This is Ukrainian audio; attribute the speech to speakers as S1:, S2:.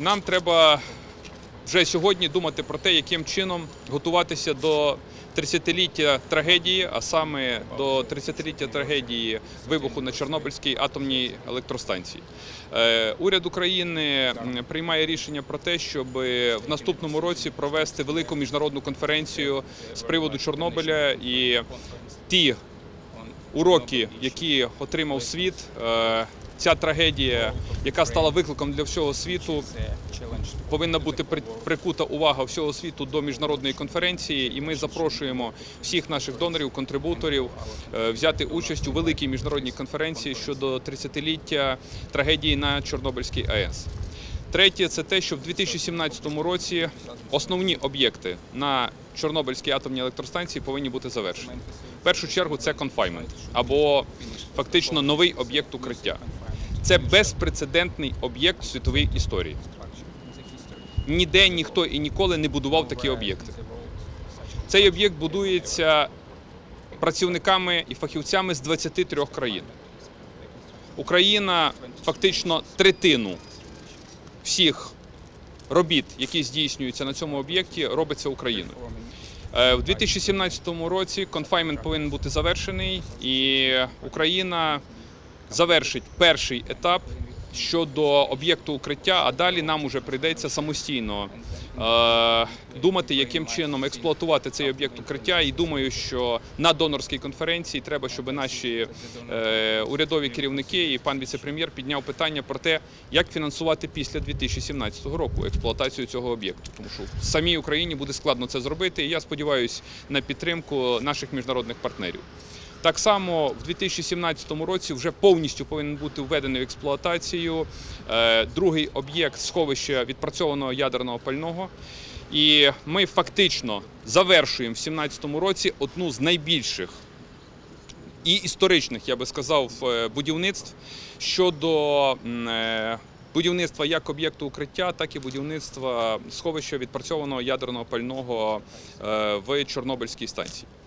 S1: Нам треба вже сьогодні думати про те, яким чином готуватися до 30-ліття трагедії, а саме до 30-ліття трагедії вибуху на Чорнобильській атомній електростанції. Уряд України приймає рішення про те, щоб в наступному році провести велику міжнародну конференцію з приводу Чорнобиля, і ті уроки, які отримав світ, ця трагедія, яка стала викликом для всього світу, повинна бути прикута увага всього світу до міжнародної конференції, і ми запрошуємо всіх наших донорів, контрибуторів взяти участь у великій міжнародній конференції щодо 30-ліття трагедії на Чорнобильській АЕС. Третє – це те, що в 2017 році основні об'єкти на Чорнобильській атомній електростанції повинні бути завершені. В першу чергу це конфайнмент, або фактично новий об'єкт укриття. Це безпрецедентний об'єкт в світовій історії. Ніде ніхто і ніколи не будував такі об'єкти. Цей об'єкт будується працівниками і фахівцями з 23 країн. Україна фактично третину всіх робіт, які здійснюються на цьому об'єкті, робиться Україною. У 2017 році конфайнмент повинен бути завершений, і Україна завершить перший етап щодо об'єкту укриття, а далі нам уже прийдеться самостійно думати, яким чином експлуатувати цей об'єкт укриття. І думаю, що на донорській конференції треба, щоб наші урядові керівники і пан віце-прем'єр підняв питання про те, як фінансувати після 2017 року експлуатацію цього об'єкту. Тому що в самій Україні буде складно це зробити, і я сподіваюся на підтримку наших міжнародних партнерів. Так само в 2017 році вже повністю повинен бути введений в експлуатацію другий об'єкт сховища відпрацьованого ядерного пального. І ми фактично завершуємо в 2017 році одну з найбільших і історичних, я би сказав, будівництв щодо будівництва як об'єкту укриття, так і будівництва сховища відпрацьованого ядерного пального в Чорнобильській станції.